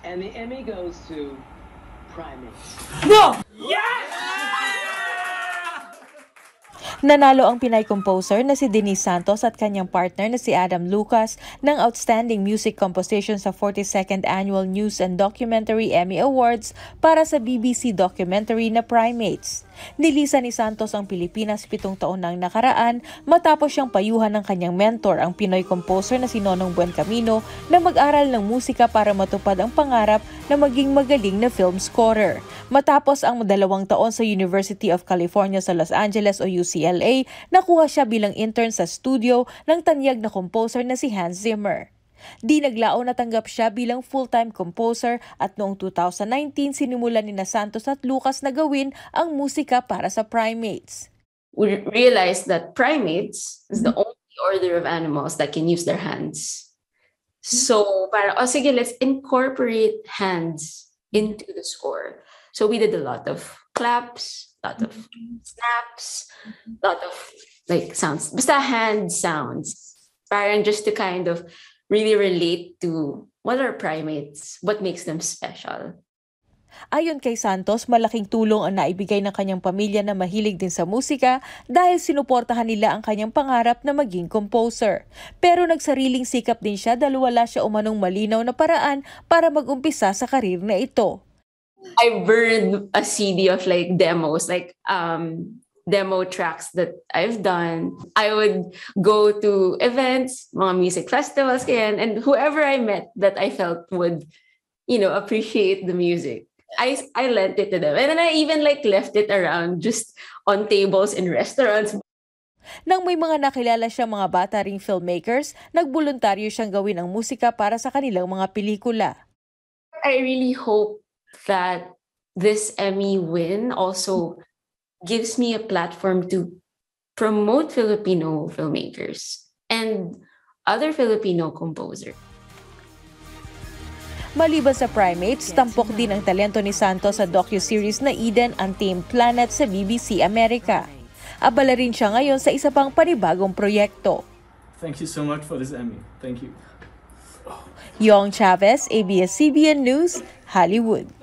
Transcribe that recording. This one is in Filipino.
And the Emmy goes to Primates. No! Nanalo ang Pinay composer na si Denise Santos at kanyang partner na si Adam Lucas ng Outstanding Music Composition sa 42nd Annual News and Documentary Emmy Awards para sa BBC documentary na Primates. Nilisan ni Santos ang Pilipinas 7 taon nang nakaraan matapos siyang payuhan ng kanyang mentor, ang Pinoy composer na si Nonong Buencamino, na mag-aral ng musika para matupad ang pangarap na maging magaling na film scorer. Matapos ang 2 taon sa University of California sa Los Angeles o UCLA, nakuha siya bilang intern sa studio ng tanyag na composer na si Hans Zimmer. Di naglaon natanggap siya bilang full-time composer at noong 2019 sinimulan ni Santos at Lucas na gawin ang musika para sa Primates. We realized that primates is the only order of animals that can use their hands. So, sige, let's incorporate hands into the score. So we did a lot of claps, a lot of snaps, a lot of sounds. Basta hand sounds. Parang just to kind of really relate to what are primates, what makes them special. Ayon kay Santos, malaking tulong ang naibigay ng kanyang pamilya na mahilig din sa musika dahil sinuportahan nila ang kanyang pangarap na maging composer. Pero nagsariling sikap din siya dahil wala siya umanong malinaw na paraan para mag-umpisa sa karir na ito. I burned a CD of demos, demo tracks that I've done. I would go to events, mga music festivals, and whoever I met that I felt would, appreciate the music, I lent it to them. And then I even left it around just on tables in restaurants. Nang may mga nakilala siyang mga bata ring filmmakers, nagboluntaryo siyang gawin ang musika para sa kanilang mga pelikula. I really hope that this Emmy win also gives me a platform to promote Filipino filmmakers and other Filipino composers. Maliban sa Primates, tampok din ang talento ni Santos sa docu-series na Eden Untamed Planet sa BBC America. Abala rin siya ngayon sa isa pang panibagong proyekto. Thank you so much for this Emmy. Thank you. Yong Chavez, ABS-CBN News, Hollywood.